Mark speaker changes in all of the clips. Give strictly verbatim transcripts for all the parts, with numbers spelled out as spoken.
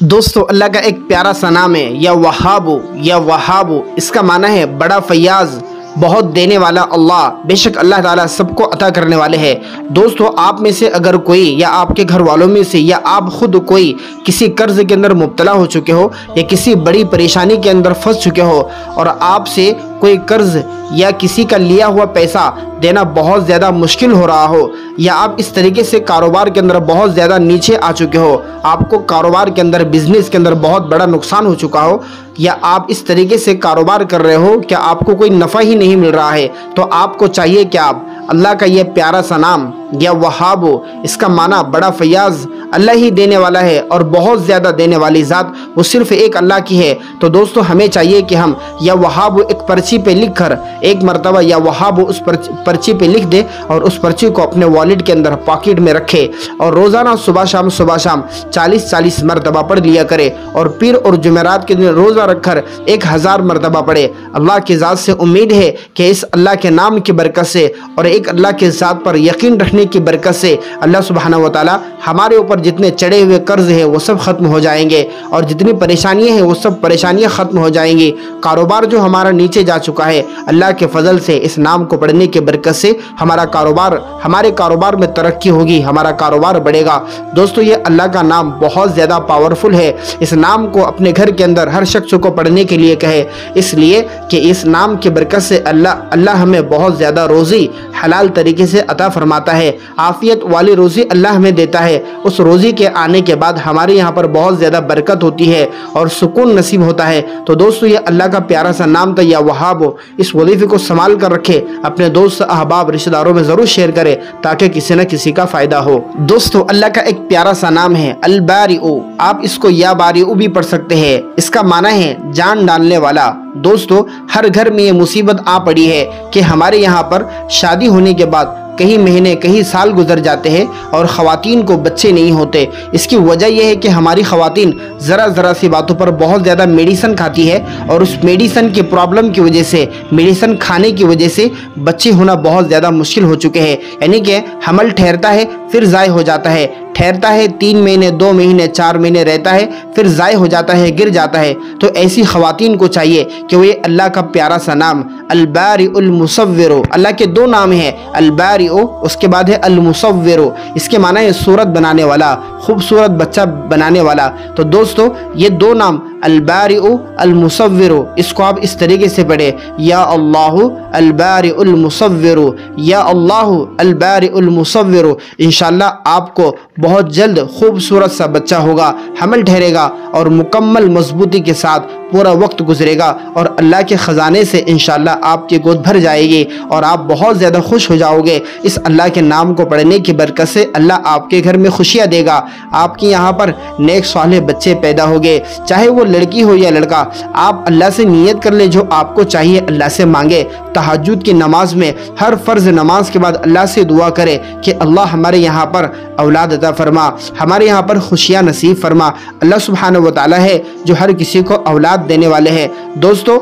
Speaker 1: दोस्तों अल्लाह का एक प्यारा सा नाम है या वहाबो या वहाबो। इसका माना है बड़ा फयाज, बहुत देने वाला अल्लाह। बेशक अल्लाह ताला सबको अता करने वाले हैं। दोस्तों आप में से अगर कोई या आपके घर वालों में से या आप खुद कोई किसी कर्ज के अंदर मुब्तला हो चुके हो या किसी बड़ी परेशानी के अंदर फंस चुके हो और आपसे कोई कर्ज या किसी का लिया हुआ पैसा देना बहुत ज़्यादा मुश्किल हो रहा हो, या आप इस तरीके से कारोबार के अंदर बहुत ज़्यादा नीचे आ चुके हो, आपको कारोबार के अंदर बिजनेस के अंदर बहुत बड़ा नुकसान हो चुका हो, या आप इस तरीके से कारोबार कर रहे हो कि आपको कोई नफ़ा ही नहीं मिल रहा है, तो आपको चाहिए कि आप अल्लाह का ये प्यारा सा नाम या वहाबो, इसका माना बड़ा फयाज, अल्लाह ही देने वाला है और बहुत ज़्यादा देने वाली ज़ात वो सिर्फ एक अल्लाह की है। तो दोस्तों हमें चाहिए कि हम या वहाबो एक पर्ची पे लिख कर एक मरतबा या वहाबो उस पर्ची पे लिख दे और उस पर्ची को अपने वॉलेट के अंदर पॉकेट में रखे और रोज़ाना सुबह शाम सुबह शाम चालीस चालीस मरतबा पढ़ लिया करे और पीर और जुमेरात के दिन रोज़ा रखकर एक हज़ार मरतबा पढ़े। अल्लाह की ज़ात से उम्मीद है कि इस अल्लाह के नाम की बरकत से और एक अल्लाह के ज़ात पर यकीन रखने की बरकत से अल्लाह सुब्हानहू व तआला हमारे ऊपर जितने चढ़े हुए कर्ज हैं वो सब ख़त्म हो जाएंगे और जितनी परेशानियां हैं वो सब परेशानियां ख़त्म हो जाएंगी। कारोबार जो हमारा नीचे जा चुका है, अल्लाह के फजल से इस नाम को पढ़ने की बरकत से हमारा कारोबार हमारे कारोबार में तरक्की होगी, हमारा कारोबार बढ़ेगा। दोस्तों ये अल्लाह का नाम बहुत ज़्यादा पावरफुल है। इस नाम को अपने घर के अंदर हर शख्स को पढ़ने के लिए कहे, इसलिए कि इस नाम की बरकत से अल्लाह अल्लाह हमें बहुत ज़्यादा रोज़ी हलाल तरीके से अता फरमाता है। आफियत वाली रोज़ी अल्लाह हमें देता है। उस रोज़ी के आने के बाद हमारे यहाँ पर बहुत ज़्यादा बरकत होती है और सुकून नसीब होता है। तो दोस्तों ये अल्लाह का प्यारा सा नाम था या वहाबो। इस वजीफ़े को संभाल कर रखे, अपने दोस्त अहबाब रिश्तेदारों में ज़रूर शेयर करें ताकि किसी न किसी का फ़ायदा हो। दोस्तों अल्लाह का एक प्यारा सा नाम है अल बारिउ। आप इसको या बारिउ भी पढ़ सकते हैं। इसका माना है जान डालने वाला। दोस्तों हर घर में ये मुसीबत आ पड़ी है कि हमारे यहाँ पर शादी होने के बाद कई महीने कई साल गुजर जाते हैं और ख़वातीन को बच्चे नहीं होते। इसकी वजह यह है कि हमारी ख़वातीन ज़रा ज़रा सी बातों पर बहुत ज़्यादा मेडिसन खाती है और उस मेडिसन की प्रॉब्लम की वजह से, मेडिसन खाने की वजह से बच्चे होना बहुत ज़्यादा मुश्किल हो चुके हैं। यानी कि हमल ठहरता है फिर ज़ाय हो जाता है, ठहरता है तीन महीने दो महीने चार महीने रहता है फिर ज़ाय हो जाता है, गिर जाता है। तो ऐसी ख़वातीन को चाहिए कि वो ये अल्लाह का प्यारा सा नाम अल बारिउल मुसव्विरो, अल्लाह के दो नाम हैं अल बारिउ, उसके बाद है अल मुसव्विरो। इसके माना है सूरत बनाने वाला, खूबसूरत बच्चा बनाने वाला। तो दोस्तों ये दो नाम अल बारिउ अल मुसव्विरो, इसको आप इस तरीके से पढ़े या अल्लाहु अल बारिउल मुसव्विरो, या अल्लाहु अल बारिउल मुसव्विरो। इंशाअल्लाह आपको बहुत जल्द खूबसूरत सा बच्चा होगा, हमल ठहरेगा और मुकम्मल मजबूती के साथ पूरा वक्त गुजरेगा और अल्लाह के ख़जाने से इंशाअल्लाह आपकी गोद भर जाएगी और आप बहुत ज़्यादा खुश हो जाओगे। इस अल्लाह के नाम को पढ़ने की बरकत से अल्लाह आपके घर में खुशियाँ देगा। आपके यहाँ पर नेक साले बच्चे पैदा होंगे, चाहे वो लड़की हो या लड़का। आप अल्लाह से नियत कर ले जो आपको चाहिए अल्लाह से मांगे। तहज्जुद की नमाज में हर फ़र्ज़ नमाज के बाद अल्लाह से दुआ करे कि अल्लाह हमारे यहाँ पर औलाद अता फरमा, हमारे यहाँ पर खुशियाँ नसीब फरमा। अल्लाह सुब्हानहू व तआला है जो हर किसी को औलाद देने वाले हैं। दोस्तों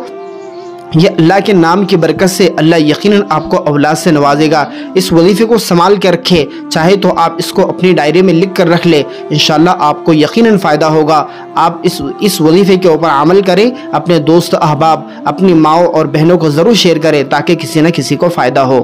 Speaker 1: ये अल्लाह के नाम की बरकत से अल्लाह यकीनन आपको औलाद से नवाजेगा। इस वजीफ़े को संभाल के रखे, चाहे तो आप इसको अपनी डायरी में लिख कर रख ले, इंशाअल्लाह आपको यकीनन फ़ायदा होगा। आप इस इस वजीफ़े के ऊपर अमल करें, अपने दोस्त अहबाब अपनी माओ और बहनों को ज़रूर शेयर करें ताकि किसी न किसी को फ़ायदा हो।